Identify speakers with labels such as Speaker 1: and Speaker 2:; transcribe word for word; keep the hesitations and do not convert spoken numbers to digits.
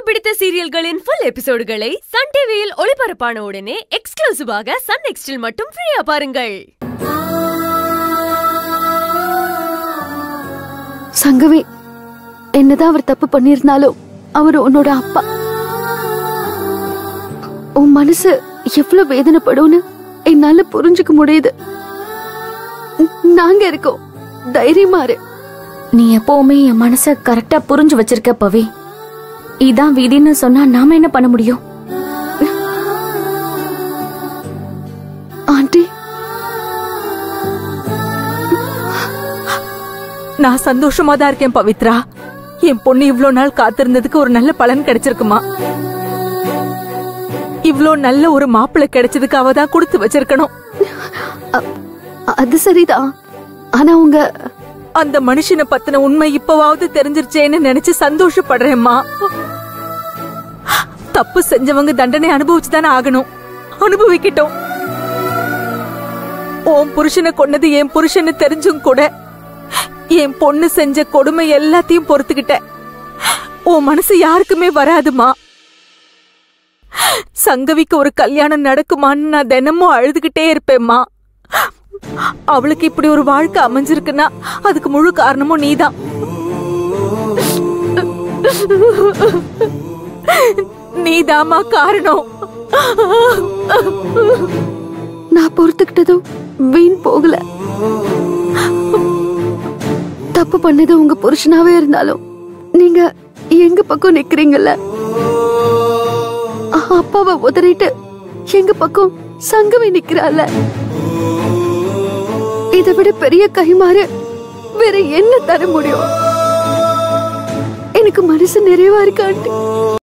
Speaker 1: பிடித்த சீரியல்களின் full எபிசோடுகளை Sun டிவியில் ஒளிபரப்பான உடனே எக்ஸ்க்ளூசிவாக சன் நெக்ஸ்டில் மட்டும் ஃப்ரீயா பாருங்கள்.
Speaker 2: சங்கவி, என்னதான் அவர் தப்பு பண்ணிருந்தாலும் அவர் உன்னோட அப்பா. உன் மனசு எவ்வளவு வேதனைப்படும்னு என்னால புரிஞ்சுக்க முடியுது. நாங்க இருக்கோம், தைரியமா இரு.
Speaker 3: நீ எப்பவுமே என் மனச கரெக்டா புரிஞ்சு வச்சிருக்க பவி. இதான் விதின்னு சொன்னா நாம என்ன பண்ண முடியும்?
Speaker 2: ஆண்டி,
Speaker 4: நான் சந்தோஷமா தான் இருக்கேன் பவித்ரா. என் பொண்ணு இவ்ளோ நாள் காத்திருந்ததுக்கு ஒரு நல்ல பலன் கிடைச்சிருக்குமா? இவ்ளோ நல்ல ஒரு மாப்பிள்ளை கிடைச்சதுக்கு அவ தான் கொடுத்து வச்சிருக்கணும்.
Speaker 2: அது சரிதான். ஆனா உங்க
Speaker 4: அந்த மனுஷனை பத்தின உண்மை இப்பவாவது தெரிஞ்சிருச்சேன்னு நினைச்சு சந்தோஷப்படுறேம்மா. தப்பு செஞ்சவங்க தண்டனை அனுபவிச்சுதானே ஆகணும். அனுபவிக்கிட்டோம். உன் புருஷனை கொன்னது என் புருஷன்னு தெரிஞ்சும் கூட என் பொண்ணு செஞ்ச கொடுமை எல்லாத்தையும் பொறுத்துக்கிட்டேன். உன் மனசு யாருக்குமே வராதுமா. சங்கவிக்கு ஒரு கல்யாணம் நடக்குமான்னு நான் தினமும் அழுதுகிட்டே இருப்பேம்மா. அவளுக்கு இப்படி ஒரு வாழ்க்கை அமைஞ்சிருக்குன்னா அதுக்கு முழு காரணமும் நீதான். நீதாமா காரணம்.
Speaker 2: நான் பொறுத்துக்கிட்டதும் வீண் போகல. தப்பு பண்ணது உங்க புருஷனாவே இருந்தாலும் நீங்க எங்க பக்கம் நிக்கிறீங்கல்ல. அப்பாவை உதறிட்டு எங்க பக்கம் சங்கவி நிக்கிறாள். இதை விட பெரிய கைமாறு வேற என்ன தர முடியும்? எனக்கு மனசு நிறைவா இருக்கு ஆண்டி.